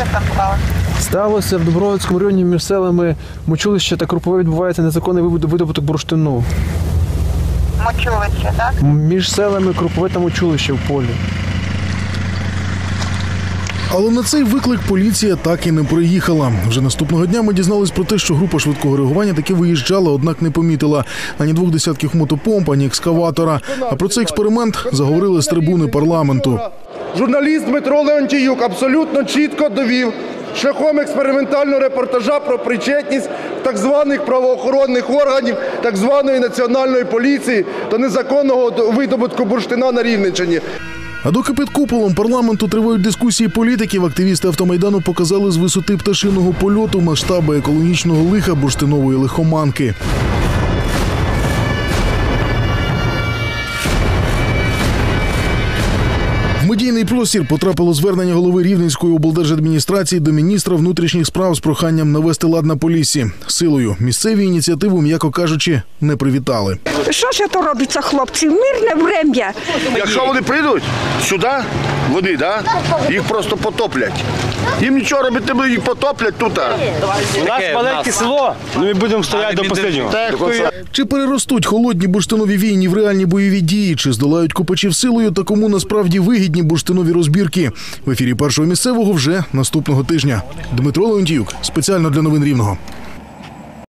Як там сталося? Сталося в Дубровицькому районі між селами Мочулище та Крупове відбувається незаконний видобуток бурштину. Мочулище, так? Між селами Крупове та Мочулище в полі. Але на цей виклик поліція так і не приїхала. Вже наступного дня ми дізнались про те, що група швидкого реагування таки виїжджала, однак не помітила ані 2 десятків мотопомп, ані екскаватора. А про цей експеримент заговорили з трибуни парламенту. Журналіст Дмитро Леонтіюк абсолютно чітко довів шляхом експериментального репортажа про причетність так званих правоохоронних органів, так званої національної поліції до незаконного видобутку бурштина на Рівненщині. А доки під куполом парламенту тривають дискусії політиків, активісти автомайдану показали з висоти пташиного польоту масштаби екологічного лиха бурштинової лихоманки. В медійний простір потрапило звернення голови Рівненської облдержадміністрації до міністра внутрішніх справ з проханням навести лад на Поліссі. Силою місцеві ініціативу, м'яко кажучи, не привітали. Що ж це робиться, хлопці? В мирне врем'я. Якщо вони прийдуть сюди, їх просто потоплять. Їм нічого робити не буде, їх потоплять тут. У нас маленьке село, ми будемо стояти до останнього. Чи переростуть холодні бурштинові війни в реальні бойові дії, чи здолають копачів силою та кому насправді вигідні бурштинові розбірки? В ефірі Першого місцевого вже наступного тижня. Дмитро Леонтіюк, спеціально для новин Рівного.